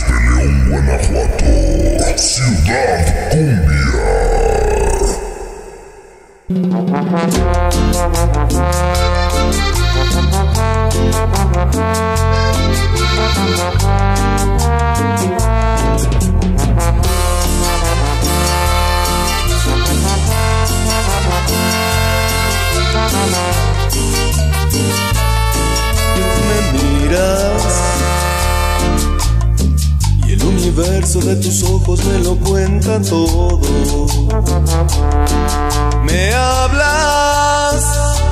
Desde León, Guanajuato, Ciudad Cumbia. Me miras y el universo de tus ojos me lo cuenta todo. Me hablas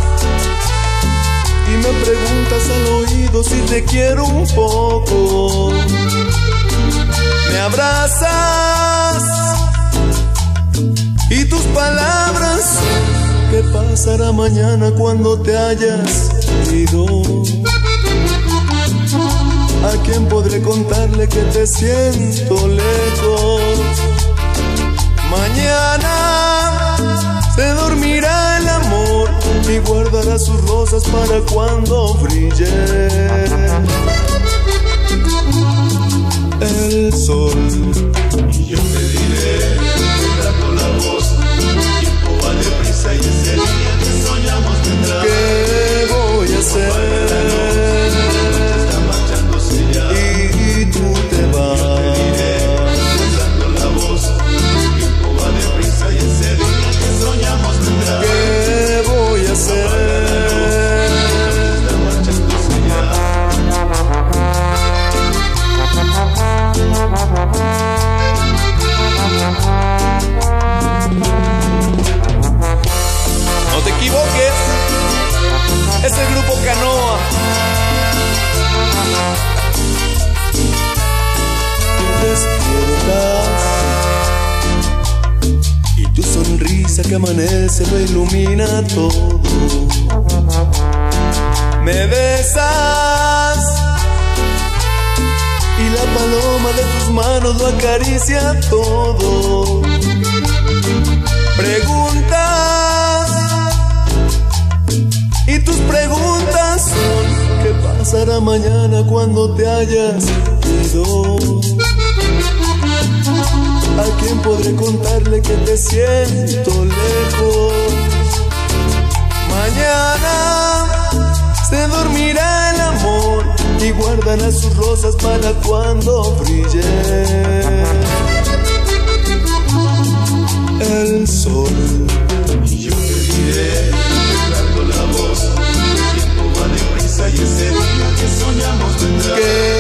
y me preguntas al oído si te quiero un poco. Me abrazas y tus palabras son: ¿qué pasará mañana cuando te hayas ido? ¿A quién podré contarle que te siento lejos? Mañana se dormirá el amor y guardará sus rosas para cuando brille el sol. Y yo te diré, dando la voz, el tiempo va deprisa y ese día que soñamos vendrá. ¿Qué voy a hacer? Está marchándose ya y tú te vas. Yo te diré, dando la voz, el tiempo va deprisa y ese día que soñamos vendrá. ¿Qué voy a hacer? Está marchándose ya. No te equivoques, es el grupo Canoa. Despiertas y tu sonrisa que amanece lo ilumina todo. Me besas y la paloma de tus manos lo acaricia todo. Preguntas y tus preguntas son: ¿qué pasará mañana cuando te hayas ido? ¿A quién podré contarle que te siento lejos? Mañana se dormirá el amor y guardará sus rosas para cuando brille el sol. Y yo te diré, dando la voz, el tiempo va deprisa y ese día que soñamos vendrá.